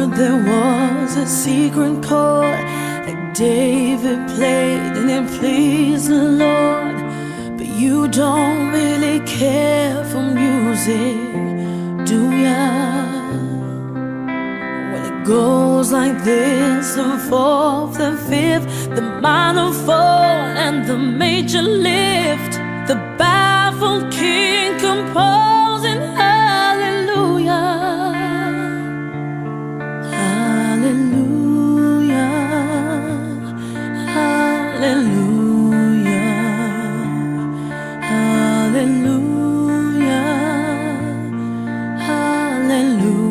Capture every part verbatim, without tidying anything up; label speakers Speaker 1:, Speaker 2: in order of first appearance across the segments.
Speaker 1: there was a secret chord that David played and it pleased the Lord. But you don't really care for music, do ya? Well, it goes like this: the fourth, the fifth, the minor fall, and the major lift. The baffled king composing hallelujah, hallelujah, hallelujah, hallelujah, hallelujah.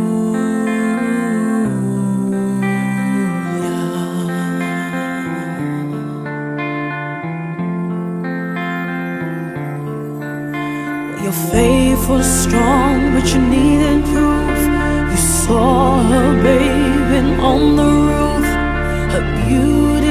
Speaker 1: Your faith was strong, but you needed proof. You saw her bathing on the roof, her beauty